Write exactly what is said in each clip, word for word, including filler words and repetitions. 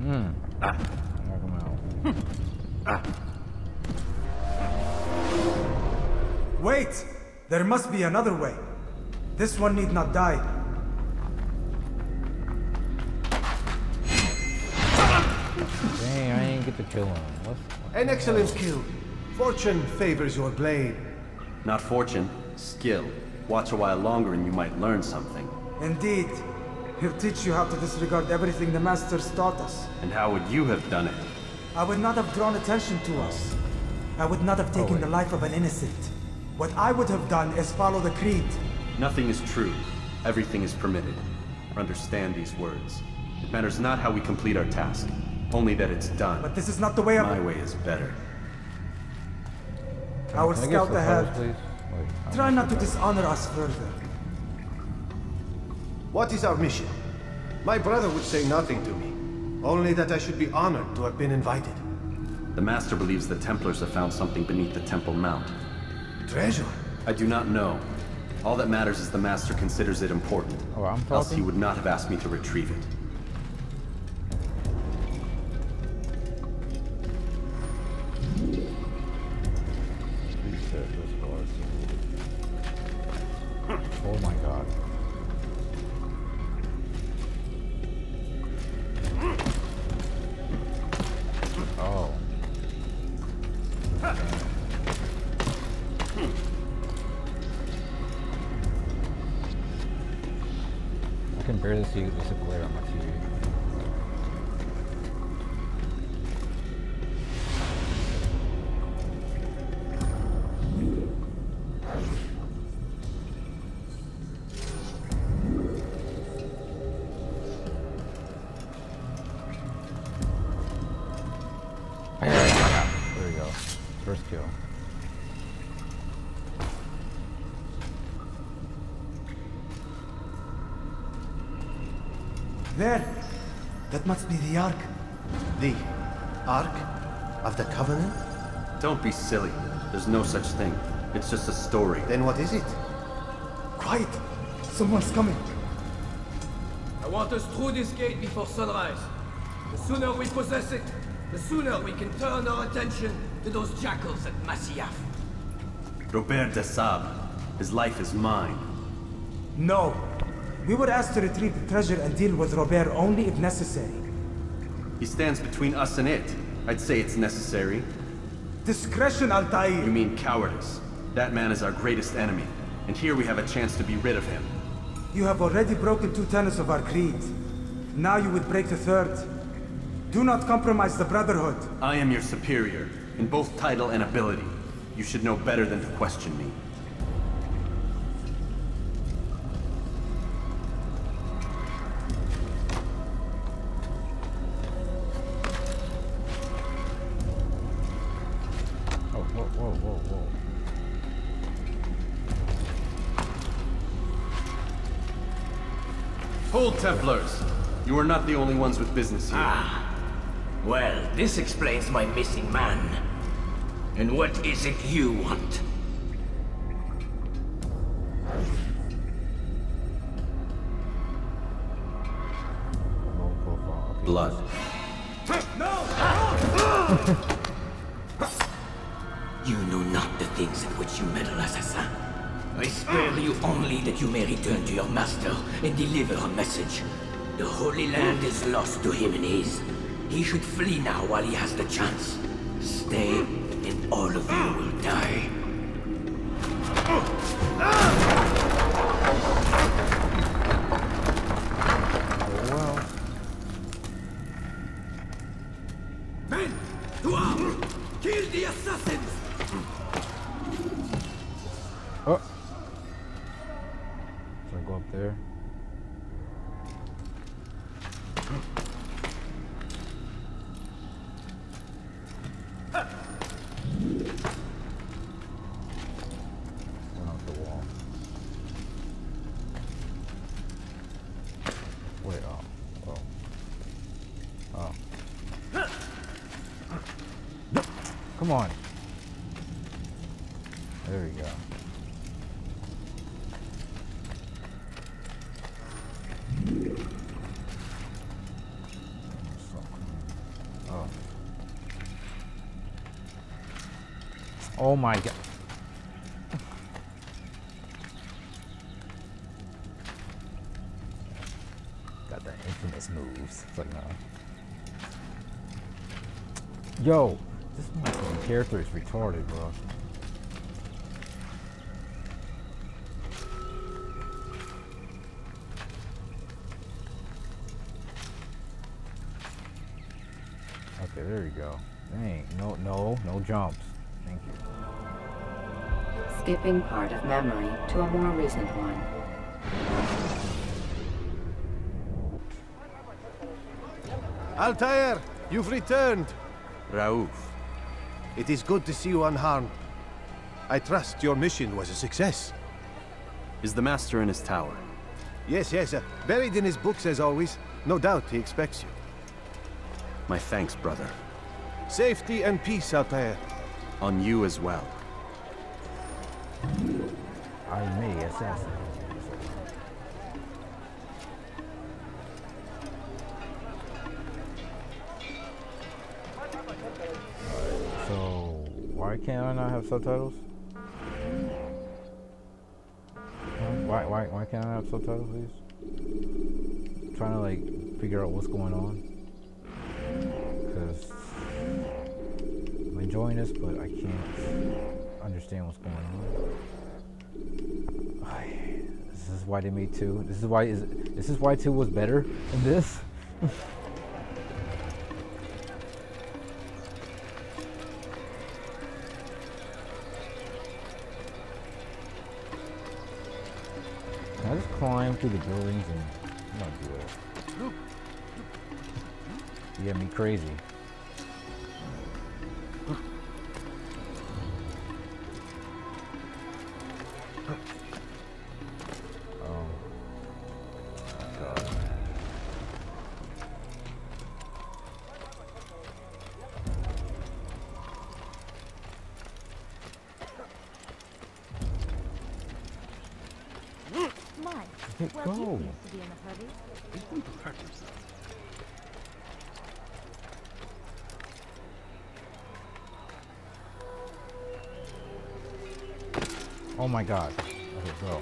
Hmm. Ah. Knock him out. Ah. Wait! There must be another way. This one need not die. Dang, I didn't get to kill him. What's, what An excellent kill. Fortune favors your blade. Not fortune, skill. Watch a while longer and you might learn something. Indeed. He'll teach you how to disregard everything the Masters taught us. And how would you have done it? I would not have drawn attention to us. I would not have taken wait. the life of an innocent. What I would have done is follow the creed. Nothing is true. Everything is permitted. Understand these words. It matters not how we complete our task, only that it's done. But this is not the way I... My way is better. I will Can I get scout some ahead. photos, please? Wait, I'm Try gonna not to go back. dishonor us further. What is our mission? My brother would say nothing to me. Only that I should be honored to have been invited. The Master believes the Templars have found something beneath the Temple Mount. Treasure? I do not know. All that matters is the Master considers it important. Oh, I'm Else he talking? would not have asked me to retrieve it. Reset this card. Oh my god. Oh. I can barely see this glare on my T V. There we go. First kill. There! That must be the Ark. The Ark of the Covenant? Don't be silly. There's no such thing. It's just a story. Then what is it? Quiet! Someone's coming. I want us through this gate before sunrise. The sooner we possess it, the sooner we can turn our attention to those jackals at Masyaf. Robert de Sable. His life is mine. No. We were asked to retrieve the treasure and deal with Robert only if necessary. He stands between us and it. I'd say it's necessary. Discretion, Altair! You mean cowardice. That man is our greatest enemy. And here we have a chance to be rid of him. You have already broken two tenets of our creed. Now you would break the third. Do not compromise the Brotherhood. I am your superior, in both title and ability. You should know better than to question me. Oh, whoa, whoa, whoa, whoa. Hold, Templars! You are not the only ones with business here. Ah. Well, this explains my missing man. And what is it you want? Low profile. Okay. Blood. You know not the things in which you meddle, assassin. I spare you only that you may return to your master and deliver a message. The Holy Land is lost to him and his. He should flee now while he has the chance. Stay, and all of you will die. Well, Men! To arms! Kill the assassins! oh. Should I go up there? Went off the wall. Wait, oh. Oh. Oh. Come on. There we go. So, come on. Oh my god. Got the infamous moves. It's like, no. Yo, this fucking character is retarded, bro. Okay, there you go. Dang, no, no, no jumps. Thank you. Skipping part of memory to a more recent one. Altair, you've returned. Rauf. It is good to see you unharmed. I trust your mission was a success. Is the Master in his tower? Yes, yes, uh, buried in his books as always. No doubt he expects you. My thanks, brother. Safety and peace, Altair. On you as well. I may assassinate. So, why can't I not have subtitles? Why, why, why can't I have subtitles, please? I'm trying to like figure out what's going on. Because I'm enjoying this, but I can't understand what's going on. This is why they made two. This is why is this is why two was better than this. Can I just climb through the buildings and I'm not do it? You get me crazy. Go. To be in a hurry. He's going to hurt himself. Oh my god. Okay, go.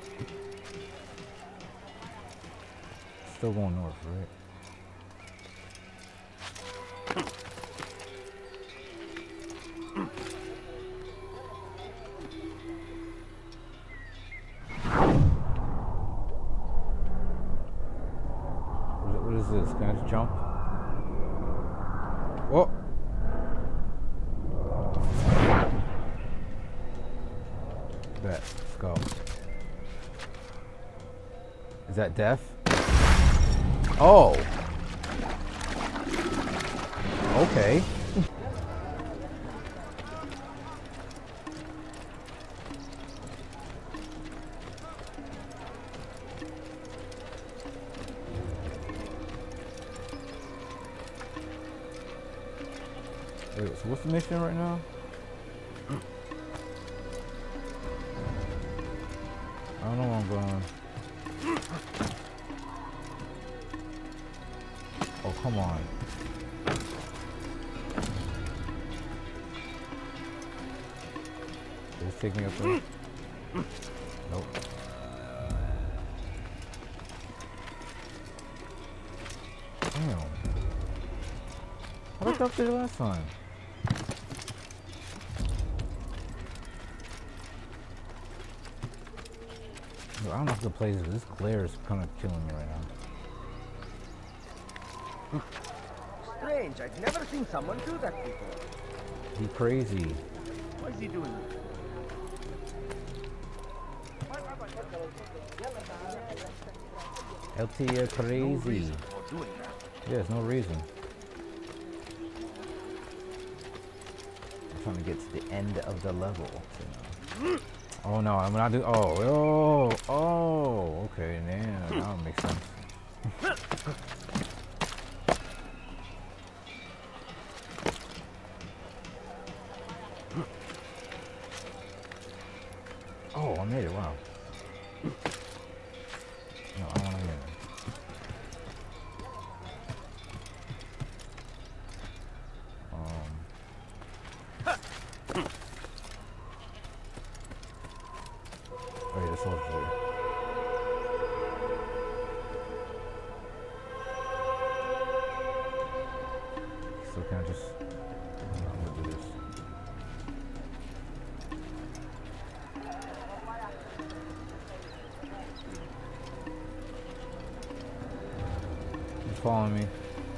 Still going north, right? What is this? Can I just jump? Whoa! Bet. Let's go. Is that death? Oh! Okay. Wait, so what's the mission right now? I don't know where I'm going. Oh, come on. Did it take me up there? Nope. Damn. I looked up there last time. I don't know if the place is. This glare is kind of killing me right now. Strange, I've never seen someone do that before. He crazy. Why is he doing this? L T is crazy. For doing that. Yeah, there's no reason. I'm trying to get to the end of the level. You know. Oh no, I'm not do. Oh, oh, oh. Okay, now now it makes sense. Oh, I made it. Wow. No, I don't want to get it. Um. sorcery. So can I just... I'm gonna do this. He's following me.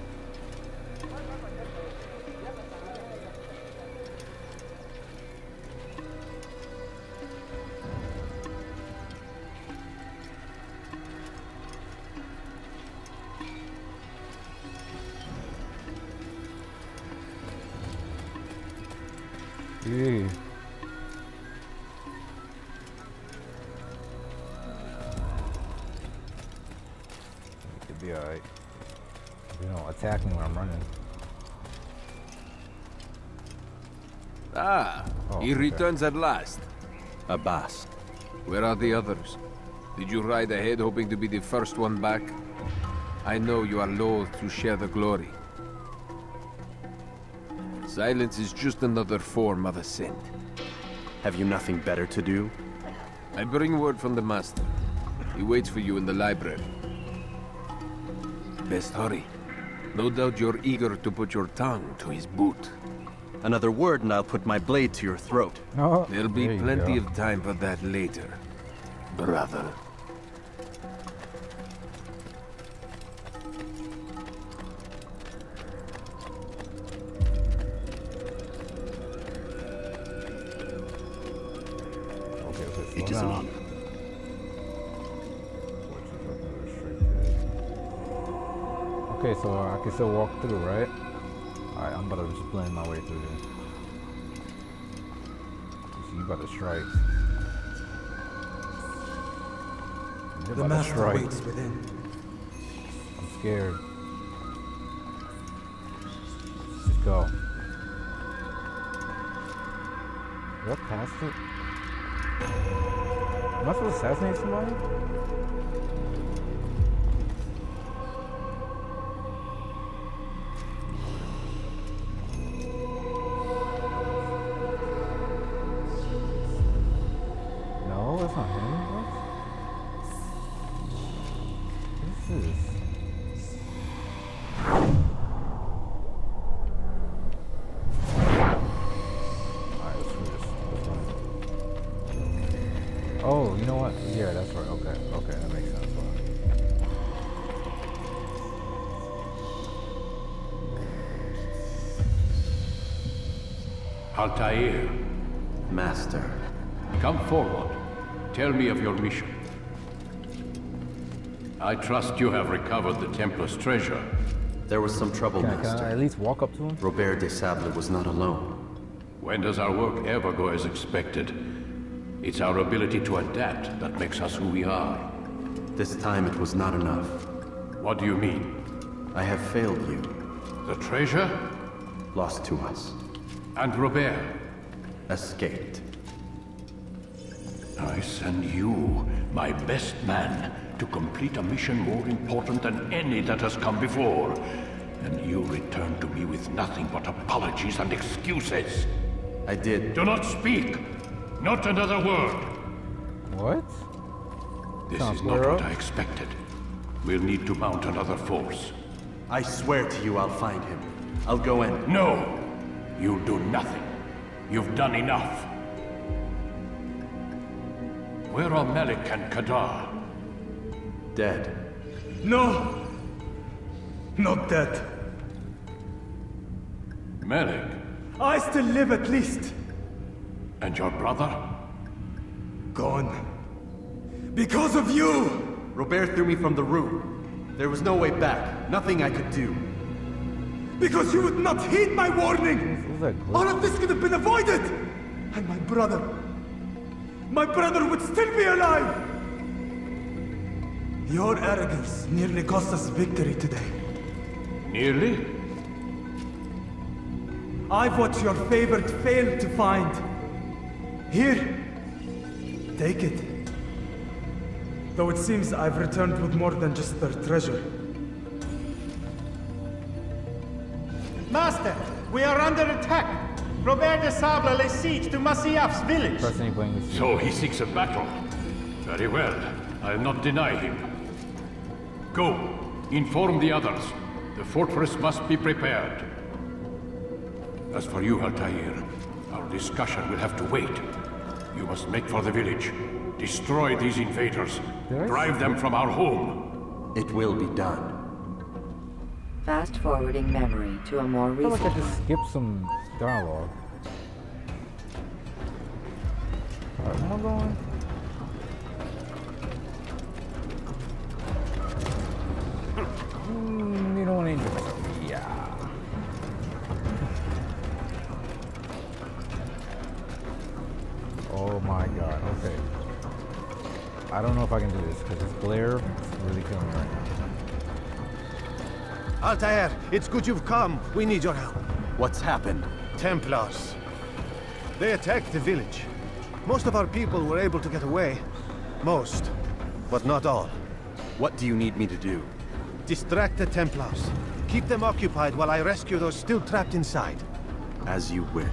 Yeah. Could be alright. You know, attack me when I'm running. Ah, Oh, he okay. returns at last. Abbas. Where are the others? Did you ride ahead hoping to be the first one back? I know you are loath to share the glory. Silence is just another form of assent. Have you nothing better to do? I bring word from the Master. He waits for you in the library. Best hurry. No doubt you're eager to put your tongue to his boot. Another word and I'll put my blade to your throat. Oh, There'll be there you plenty go. of time for that later, brother. Okay, okay, It slow is an down. honor. Okay, so I can still walk through, right? Alright, I'm about to just blend my way through here. So you about to strike. You're The about to master strike. waits within. I'm scared. Just go. Is that past it? Am I supposed to assassinate somebody? No, that's not him. What? This is... Alright, let's do this. Let's run. Oh, you know what? Yeah, that's right. Okay, okay, that makes sense. Altair, Master. come forward. Tell me of your mission. I trust you have recovered the Templar's treasure. There was some trouble, Can I, can Master. I at least walk up to him? Robert de Sable was not alone. When does our work ever go as expected? It's our ability to adapt that makes us who we are. This time it was not enough. What do you mean? I have failed you. The treasure? Lost to us. And Robert? Escaped. I send you, my best man, to complete a mission more important than any that has come before. And you return to me with nothing but apologies and excuses. I did. Do not speak! Not another word! What? This Can't is not clear what up? I expected. We'll need to mount another force. I swear to you I'll find him. I'll go in. No! You'll do nothing. You've done enough. Where are Melik and Kadar? Dead. No! Not dead. Melik? I still live at least. And your brother? Gone. Because of you! Robert threw me from the room. There was no way back. Nothing I could do. Because you would not heed my warning! Is that glitch? All of this could have been avoided! And my brother... My brother would still be alive! Your arrogance nearly cost us victory today. Nearly? I've what your favored failed to find. Here. Take it. Though it seems I've returned with more than just their treasure. Master, we are under attack. Robert de Sable lays siege to Masyaf's village. Press any button to see. So he seeks a battle. Very well. I'll not deny him. Go. Inform the others. The fortress must be prepared. As for you, Altair, our discussion will have to wait. You must make for the village. Destroy these invaders. Drive them from our home. It will be done. Fast forwarding memory to a more I feel recent like I just one. skipped some dialogue. Alright, where am I going? Mm, you don't want to injure myself. Yeah. Oh my god, okay. I don't know if I can do this because this glare is really killing me right now. Altair, it's good you've come. We need your help. What's happened? Templars. They attacked the village. Most of our people were able to get away. Most, but not all. What do you need me to do? Distract the Templars. Keep them occupied while I rescue those still trapped inside. As you wish.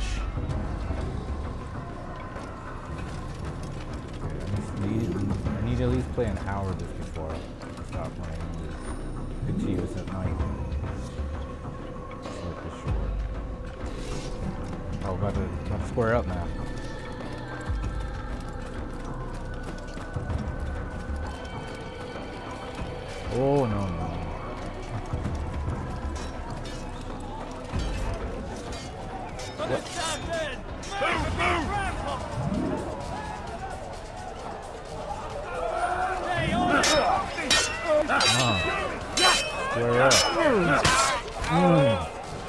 I need, I need to at least play an hour just before I stop playing. Continue this at night. Slip this short. Oh, about to, about to square up now. Oh, no, no. What? Square up. Mm.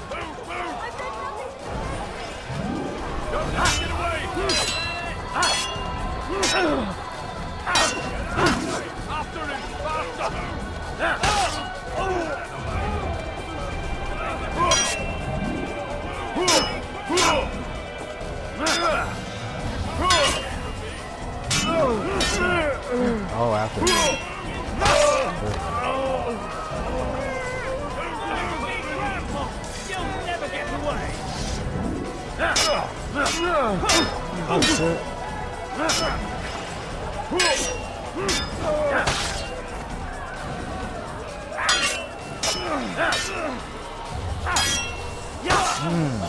Oh, after that. Oh, shit. Mm.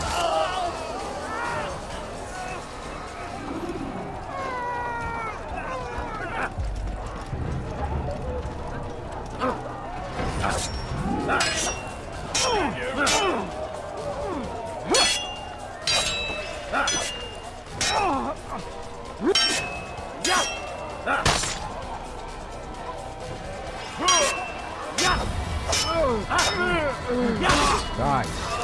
Die.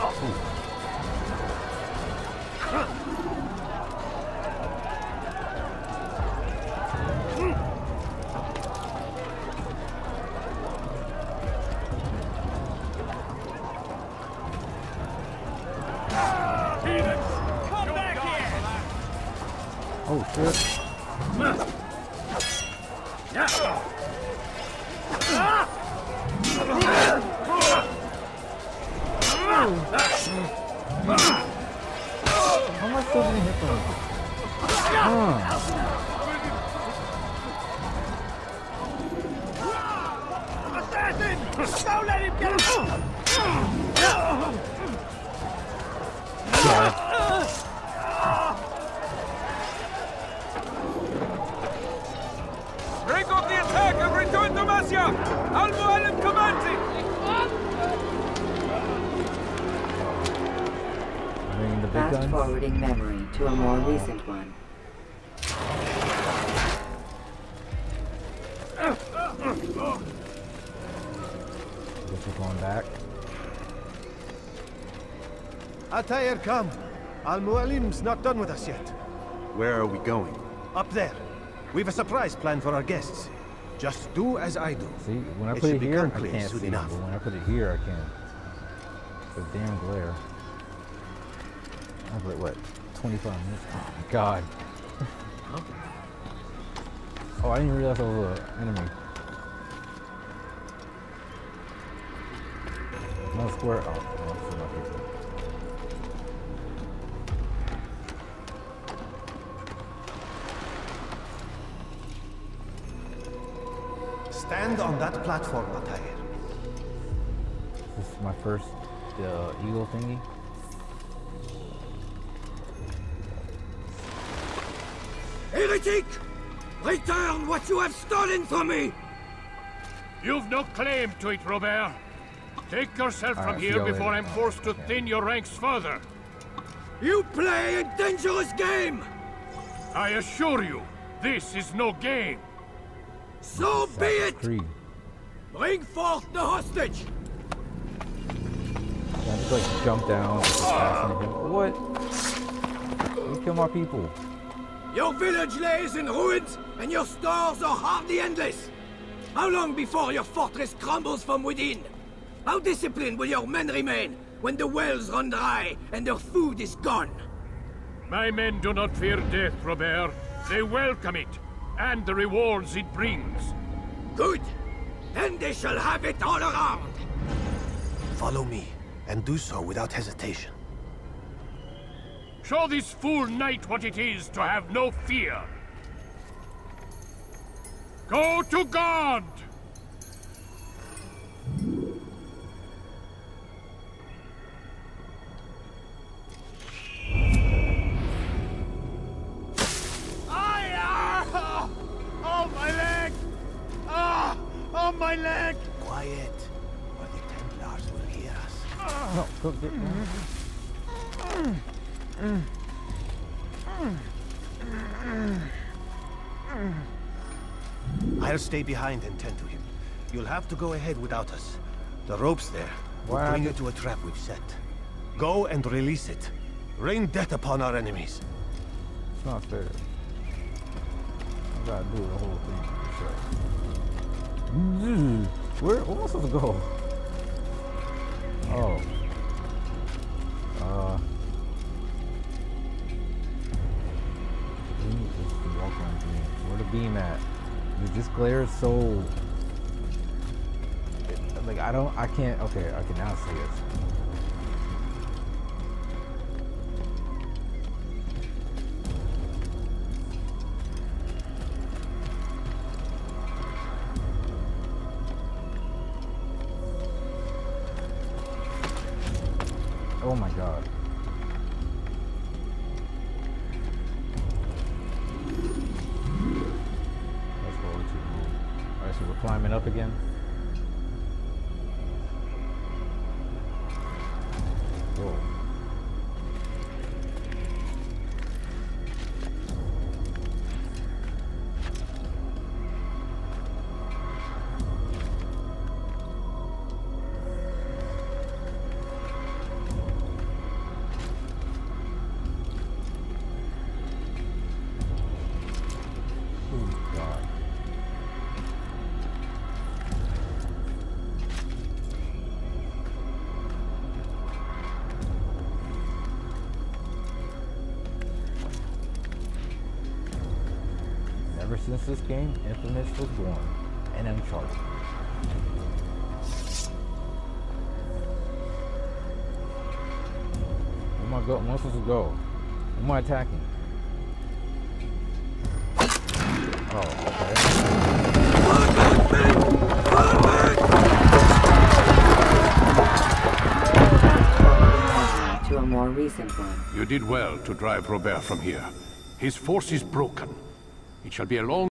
Oh shit. How am I still getting hit from? Huh. Assassin! Don't let him get Break off the attack and return to Masya! Al-Mu'allim commands it! The big Fast guns. forwarding memory to a more recent one. Guess we're going back. Altair, come. Al-Mu'allim's not done with us yet. Where are we going? Up there. We've a surprise planned for our guests. Just do as I do. See, when I It put should it here, become I clear can't soon see. enough. But when I put it here, I can. It's a damn glare. I was like, what, twenty-five minutes? Oh my god. Oh, I didn't realize that was an enemy. No square. Oh, no, it's not here. Stand on that platform, Altair. This is my first uh, eagle thingy. Heretic! Return what you have stolen from me! You've no claim to it, Robert. Take yourself from here before I'm forced to thin your ranks further. You play a dangerous game! I assure you, this is no game. So be it! Bring forth the hostage! Yeah, I just like jump down. What? You kill my people. Your village lays in ruins, and your stores are hardly endless. How long before your fortress crumbles from within? How disciplined will your men remain when the wells run dry and their food is gone? My men do not fear death, Robert. They welcome it, and the rewards it brings. Good. Then they shall have it all around. Follow me, and do so without hesitation. Show this fool knight what it is to have no fear. Go to God! Oh, my leg! Ah! Oh, my leg! Quiet, or the Templars will hear us. No, go get I'll stay behind and tend to him. You'll have to go ahead without us. The rope's there. We'll What? bring you to a trap we've set. Go and release it. Rain death upon our enemies. It's not fair. I gotta do the whole thing. Sure. Where, where am I supposed to go? Oh. Uh. Walk on beam. Where the beam at? Dude, this glare is so. Like, I don't. I can't. Okay, I can now see it. Oh my god. Let's go to. Alright, so we're climbing up again. Whoa. Ever since this game, Infamous was born, and Uncharted. Where am I go? Where am I supposed to go? Who am I attacking? Oh, To a more recent one. You did well to drive Robert from here. His force is broken. It shall be a long